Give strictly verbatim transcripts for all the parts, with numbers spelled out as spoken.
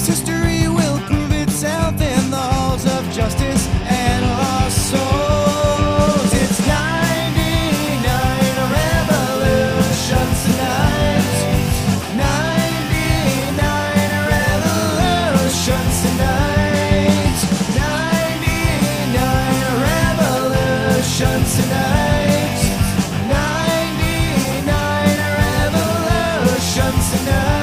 history will prove itself in the halls of justice and lost souls. It's ninety-nine revolutions tonight. ninety-nine revolutions tonight. ninety-nine revolutions tonight. ninety-nine revolutions tonight.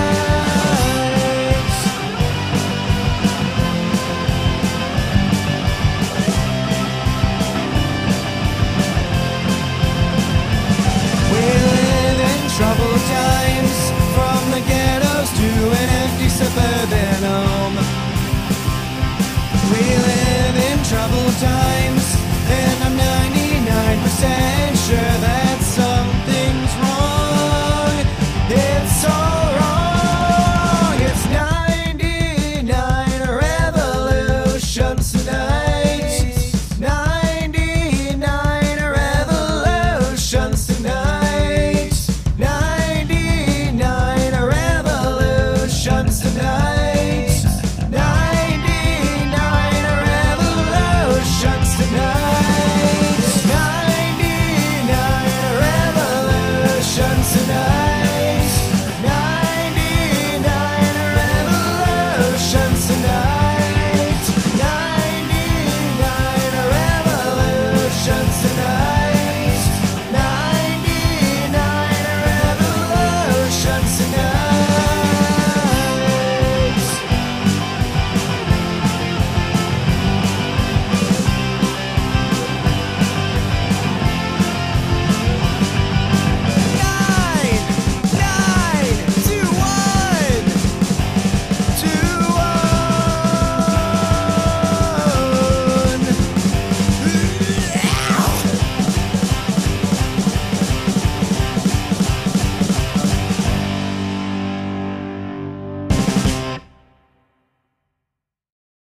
Troubled times, from the ghettos to an empty suburban home. We live in troubled times, and I'm ninety-nine percent sure that